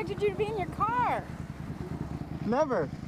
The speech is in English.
expected you to be in your car. Never.